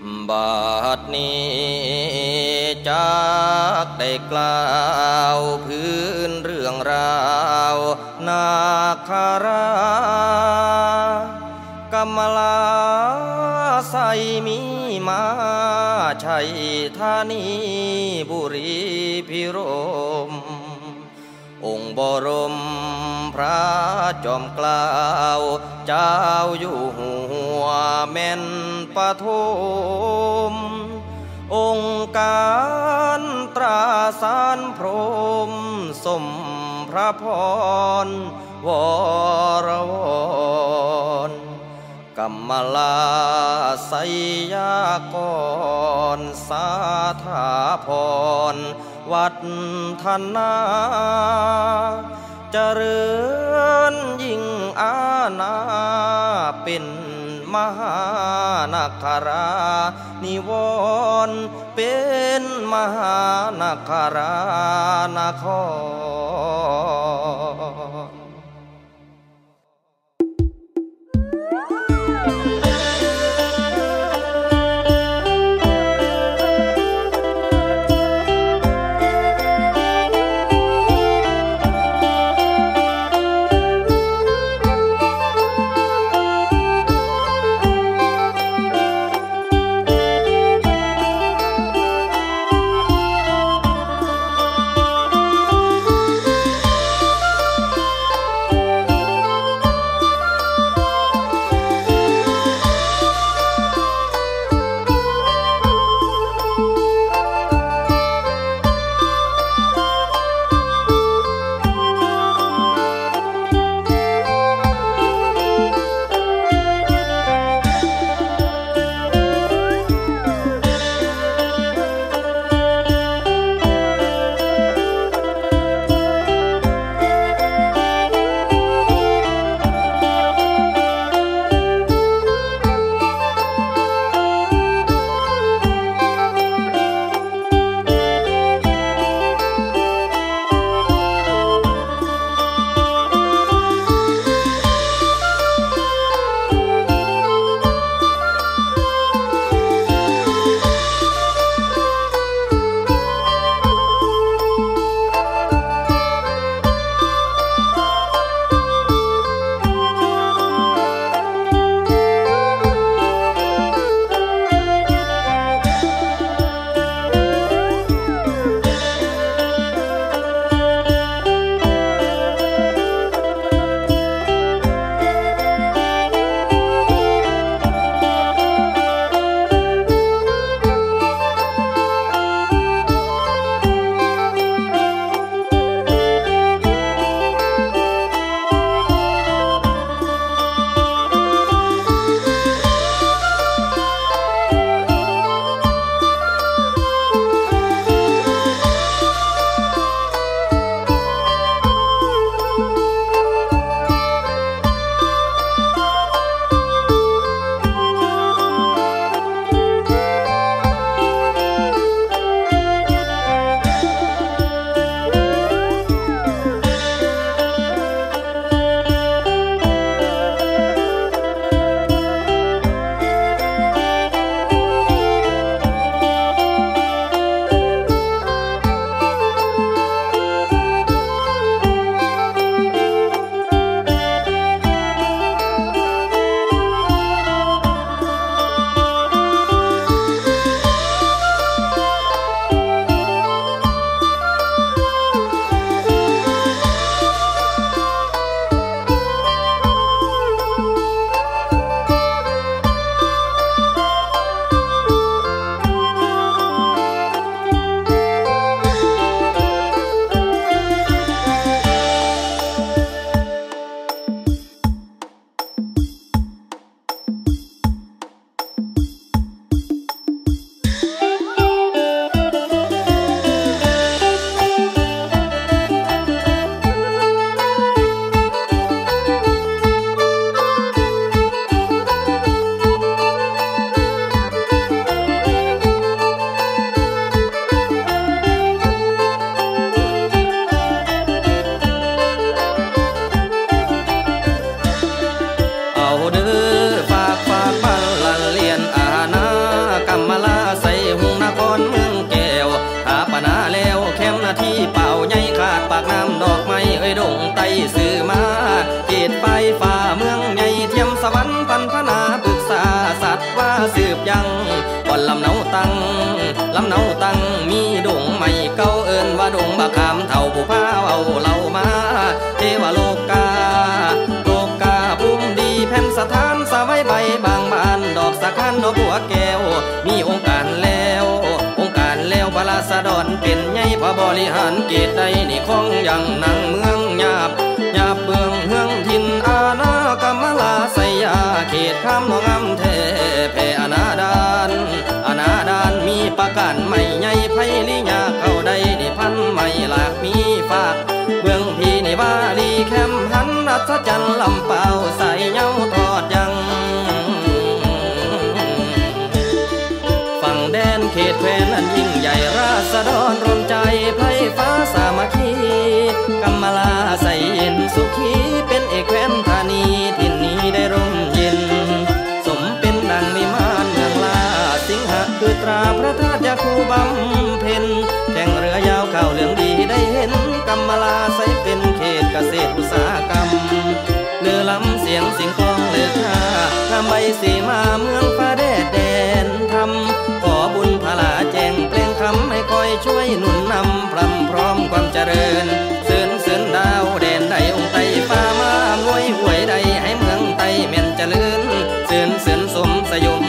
บัดนี้จากได้กล่าวพื้นเรื่องราวนาคารา กำมลาใสมีมาชัยธานีบุรีพิรมองค์บรมพระจอมเกล้าเจ้าอยู่หัวแม่นปฐมองค์การตราสารพรหมสมพระพรวรวรกัมมลาไสยากรสาธาพรวัฒนาเจริญยิ่งอาณาเป็นมหานาครานิวรณ์เป็นมหานาครานครสืบยังก่อนลำเนาตังมีดงใหม่เก่าเอิ้นว่าดงบะขามเท่าผู้พาเอาเหล่ามาเทวโลกาภูมิดีแผ่นสถานสะไว้ใบบางบานดอกสะขันดอกบัวแก้วมีองค์การแล้วพระราษฎรเป็นใหญ่พระบริหารเกตใดนี่ของยังนางเมืองหยาบเบืองเฮืองทินอาณากำมลาสยาเขตข้ามงามเทแผ่อนาดานมีประการใหม่ใหญ่ไพลิยาเข้าใดนี่พันใหม่หลากมีฝากเบื้องพี่นี่วาลีแคมหันอัศจรรย์ลำเปล่าใส่เงาทอดยังฝั่งแดนเขตแคว้นอันยิ่งใหญ่ราษฎรรวมใจไพร่ฟ้าสามัคคีกำมลาใส่เย็นสุขีเป็นเอกแคว้นธานีถิ่นนี้ได้ร่มเย็นสมเป็นดังมีมานเมืองลาสิงหะคือตราพระธาตุยาคูบำเพ็ญแข่งเรือยาวข่าวเหลืองดีได้เห็นกำมลาใส่เป็นเขตเกษตรอุตสาหกรรมเลือล้ำเสียงสิงคองเลือค่างามใบสีมาเมืองฟ้าแดนทำขอบุญพลาแจ้งเพลงคำให้คอยช่วยหนุนนำพรำพร้อมความเจริญเสือนดาวแดนใดองค์ไตฟ้ามามวยหวยใดให้เมืองไตแม่นเจริญเสือนสมสยม